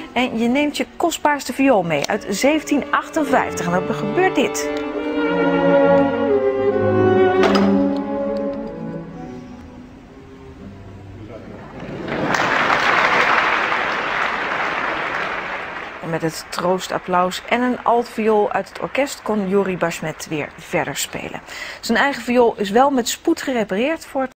En je neemt je kostbaarste viool mee uit 1758 en dan gebeurt dit. En met het troostapplaus en een altviool uit het orkest kon Joeri Bashmet weer verder spelen. Zijn eigen viool is wel met spoed gerepareerd voor het